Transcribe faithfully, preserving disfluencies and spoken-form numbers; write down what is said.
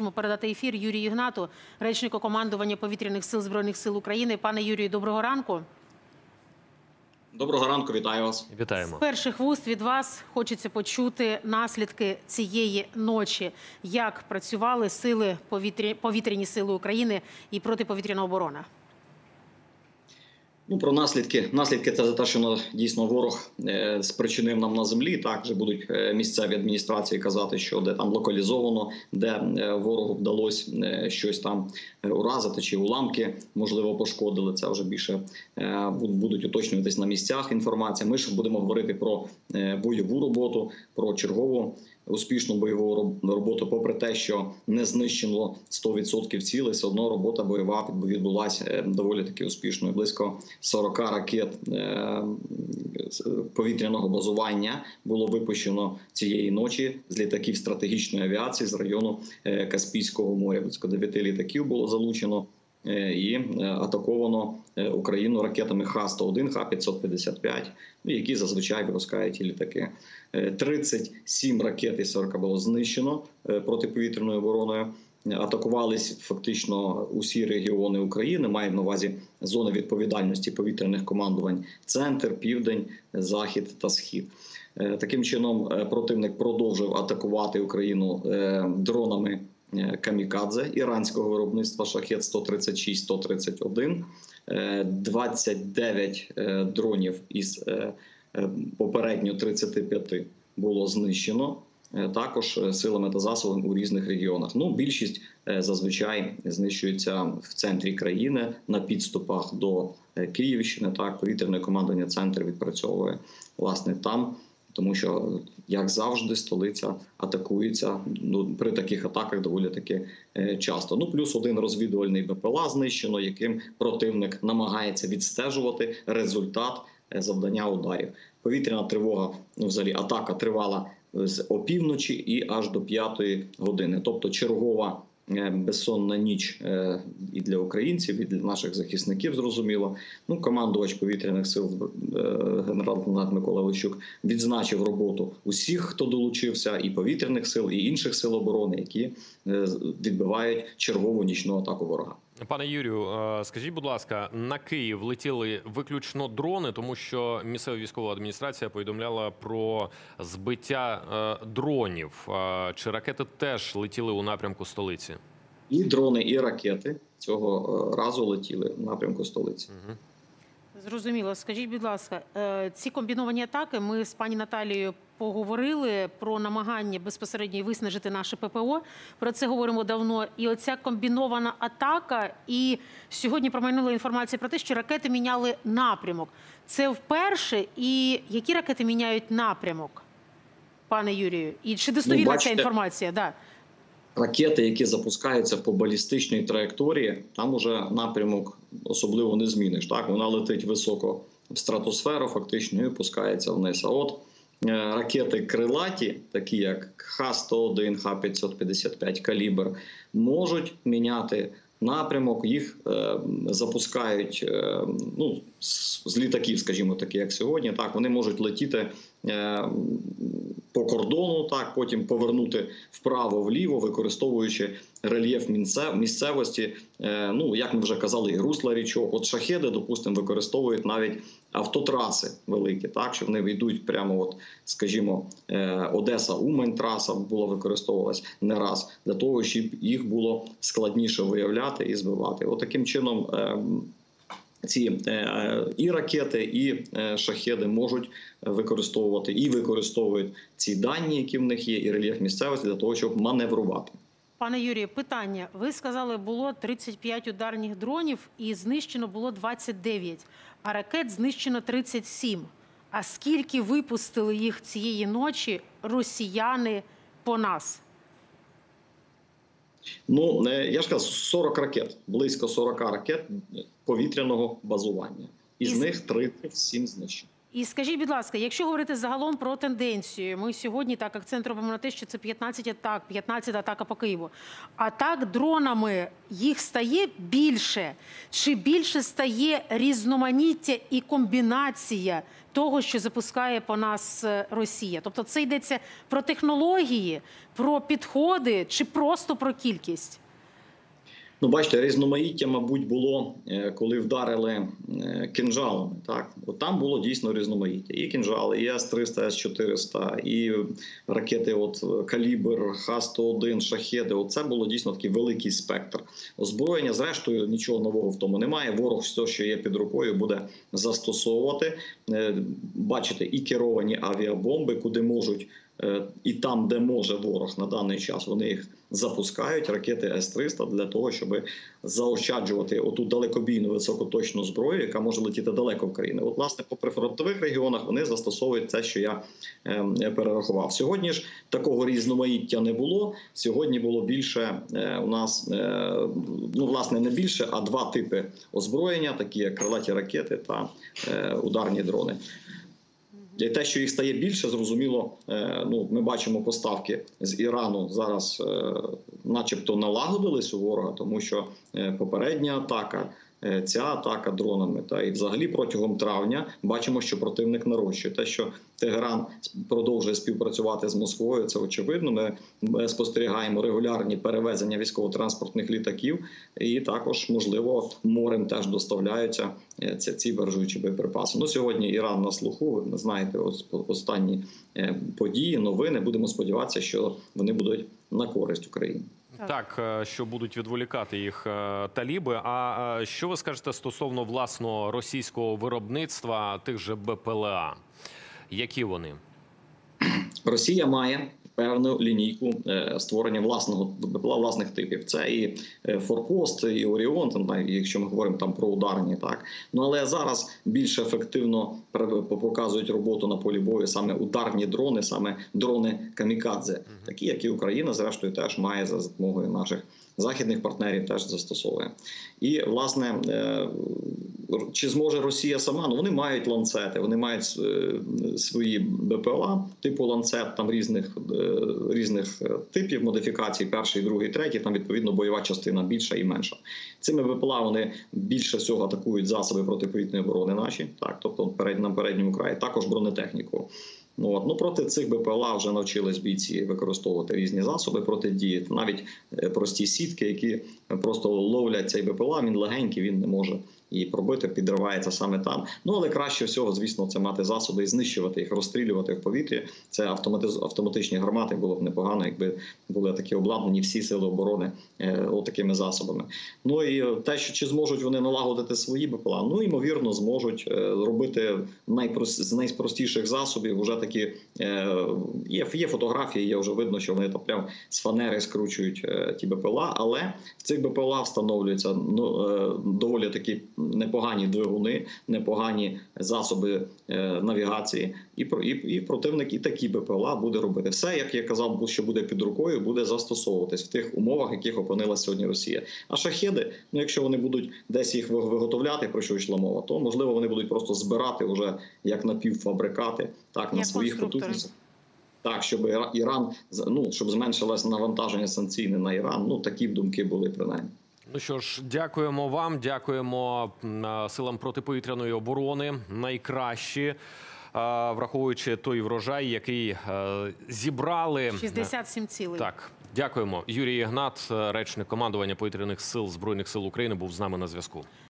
Хочемо передати ефір Юрію Ігнату, речнику командування Повітряних сил Збройних сил України. Пане Юрію, доброго ранку. Доброго ранку, вітаю вас. Вітаємо. З перших вуст від вас хочеться почути наслідки цієї ночі. Як працювали сили повітря... повітряні сили України і протиповітряна оборона? Ну, про наслідки. Наслідки – це за те, що дійсно ворог е, спричинив нам на землі. Так, вже будуть е, місцеві адміністрації казати, що де там локалізовано, де е, ворогу вдалося е, щось там е, уразити, чи уламки, можливо, пошкодили. Це вже більше е, будуть уточнюватись на місцях інформація. Ми ж будемо говорити про е, бойову роботу, про чергову успішну бойову роботу, попри те, що не знищено сто відсотків цілей, все одно робота бойова відбулася доволі таки успішною. Близько сорока ракет повітряного базування було випущено цієї ночі з літаків стратегічної авіації з району Каспійського моря. Близько дев'яти літаків було залучено і атаковано Україну ракетами Х сто один, Х п'ятсот п'ятдесят п'ять, які зазвичай випускають ті літаки. тридцять сім ракет із сорока було знищено протиповітряною обороною. Атакувались фактично усі регіони України, маємо на увазі зони відповідальності повітряних командувань Центр, Південь, Захід та Схід. Таким чином противник продовжив атакувати Україну дронами камікадзе іранського виробництва Шахед сто тридцять шість - сто тридцять один, двадцять дев'ять дронів із попередньо тридцяти п'яти було знищено. Також силами та засобами у різних регіонах. Ну, більшість зазвичай знищується в центрі країни, на підступах до Київщини. Так, повітряне командування «Центр» відпрацьовує власне там, тому що, як завжди, столиця атакується ну, при таких атаках доволі таки часто. Ну, плюс один розвідувальний БПЛА знищено, яким противник намагається відстежувати результат завдання ударів. Повітряна тривога, ну, взагалі атака тривала з опівночі і аж до п'ятої години. Тобто чергова безсонна ніч і для українців, і для наших захисників, зрозуміло. Ну, командувач повітряних сил генерал-лейтенант Микола Лещук відзначив роботу усіх, хто долучився, і повітряних сил, і інших сил оборони, які відбивають чергову нічну атаку ворога. Пане Юрію, скажіть, будь ласка, на Київ летіли виключно дрони, тому що місцева військова адміністрація повідомляла про збиття дронів. Чи ракети теж летіли у напрямку столиці? І дрони, і ракети цього разу летіли в напрямку столиці. Угу. Зрозуміло. Скажіть, будь ласка, ці комбіновані атаки, ми з пані Наталією поговорили про намагання безпосередньо виснажити наше ППО. Про це говоримо давно. І оця комбінована атака, і сьогодні промайнула інформація про те, що ракети міняли напрямок. Це вперше? І які ракети міняють напрямок, пане Юрію? І чи достовірна ну, бачите... ця інформація? Да. Ракети, які запускаються по балістичній траєкторії, там уже напрямок особливо не зміниш. Так, вона летить високо в стратосферу, фактично, і опускається вниз. А от ракети крилаті, такі як Х сто один, Х п'ятсот п'ятдесят п'ять, калібр, можуть міняти напрямок. Їх е, запускають е, ну, з, з літаків, скажімо, такі як сьогодні. Так, вони можуть летіти е, по кордону, так, потім повернути вправо-вліво, використовуючи рельєф місцевості, е, ну, як ми вже казали, і русла річок. От шахеди, допустимо, використовують навіть автотраси великі, так, що вони йдуть прямо, от, скажімо, е, Одеса-Умань траса була використовувалась не раз, для того, щоб їх було складніше виявляти і збивати. От таким чином е, ці е, і ракети, і е, шахеди можуть використовувати і використовують ці дані, які в них є, і рельєф місцевості для того, щоб маневрувати. Пане Юрію, питання. Ви сказали, було тридцять п'ять ударних дронів і знищено було двадцять дев'ять, а ракет знищено тридцять сім. А скільки випустили їх цієї ночі росіяни по нас? Ну, я ж кажу, сорок ракет, близько сорока ракет повітряного базування. Із, Із... них тридцять сім знищено. І скажіть, будь ласка, якщо говорити загалом про тенденцію, ми сьогодні так акцент робимо на те, що це п'ятнадцять атак, п'ятнадцята атака по Києву. Атак дронами їх стає більше? Чи більше стає різноманіття і комбінація того, що запускає по нас Росія? Тобто це йдеться про технології, про підходи чи просто про кількість? Ну, бачите, різноманіття, мабуть, було, коли вдарили кинжалами. Так? От там було дійсно різноманіття. І кинжали, і С триста, С чотириста, і ракети от, «Калібр», Х сто один, «Шахеди». От це було дійсно такий великий спектр озброєння. Зрештою, нічого нового в тому немає. Ворог все, що є під рукою, буде застосовувати. Бачите, і керовані авіабомби, куди можуть, і там, де може ворог на даний час, вони їх запускають, ракети С триста, для того, щоб заощаджувати оту далекобійну високоточну зброю, яка може летіти далеко в країни. От, власне, по прифронтових регіонах вони застосовують те, що я е, перерахував. Сьогодні ж такого різноманіття не було. Сьогодні було більше е, у нас, е, ну, власне, не більше, а два типи озброєння, такі як крилаті ракети та е, ударні дрони. І те, що їх стає більше, зрозуміло, ну, ми бачимо поставки з Ірану зараз начебто налагодились у ворога, тому що попередня атака, ця атака дронами, та і взагалі протягом травня бачимо, що противник нарощує. Те, що Тегеран продовжує співпрацювати з Москвою, це очевидно. Ми спостерігаємо регулярні перевезення військово-транспортних літаків, і також, можливо, морем теж доставляються ці, ці баржуючі боєприпаси. Ну, сьогодні Іран на слуху, ви знаєте, останні події, новини. Будемо сподіватися, що вони будуть на користь Україні. Так, що будуть відволікати їх таліби. А що ви скажете стосовно власного російського виробництва тих же Б П Л А? Які вони? Росія має певну лінійку створення власного Б П Л А, власних типів. Це і Форпост, і Оріон, там, якщо ми говоримо там про ударні. Так. Ну, але зараз більш ефективно показують роботу на полі бою саме ударні дрони, саме дрони камікадзе. Такі, як і Україна, зрештою, теж має за допомогою наших західних партнерів, теж застосовує. І, власне, чи зможе Росія сама? Ну, вони мають ланцети, вони мають свої Б П Л А, типу ланцет, там різних, різних типів модифікацій, перший, другий, третій, там, відповідно, бойова частина більша і менша. Цими Б П Л А вони більше всього атакують засоби протиповітряної оборони наші, так, тобто на передньому краї, також бронетехніку. Ну, от. Ну, проти цих Б П Л А вже навчились бійці використовувати різні засоби протидії, навіть прості сітки, які просто ловлять цей Б П Л А, він легенький, він не може і пробити, підривається саме там. Ну, але краще всього, звісно, це мати засоби і знищувати їх, розстрілювати в повітрі. Це автоматиз... автоматичні гармати, було б непогано, якби були такі обладнані всі сили оборони е, отакими засобами. Ну і те, що чи зможуть вони налагодити свої Б П Л А, ну, ймовірно, зможуть е, робити найпрост... з найпростіших засобів, вже такі, е, є, є фотографії, є вже видно, що вони там прям з фанери скручують е, ті Б П Л А, але в цих Б П Л А встановлюються ну, е, доволі такі непогані двигуни, непогані засоби е, навігації, і, і, і противник і такі Б П Л А буде робити. Все, як я казав, що буде під рукою, буде застосовуватись в тих умовах, в яких опинилася сьогодні Росія. А шахеди, ну якщо вони будуть десь їх виготовляти, про що йшла мова, то, можливо, вони будуть просто збирати вже як напівфабрикати, так, на своїх потужностях. Так, щоб Іран, ну, щоб зменшилось навантаження санкційне на Іран, ну, такі б думки були принаймні. Ну що ж, дякуємо вам, дякуємо силам протиповітряної оборони, найкращі, враховуючи той врожай, який зібрали. шістдесят сім цілей. Так, дякуємо. Юрій Ігнат, речник командування повітряних сил Збройних сил України, був з нами на зв'язку.